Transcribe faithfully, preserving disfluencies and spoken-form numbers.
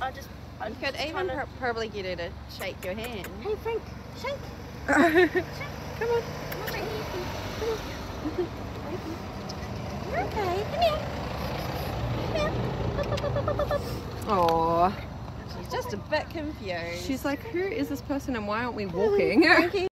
I just. I You could even to... probably get her to shake your hand. Hey Frank, shake. Shake. Come on. Come on, Frankie. Come on. You're okay. Come here. Come here. Aww. She's just a bit confused. She's like, who is this person and why aren't we walking? Frankie.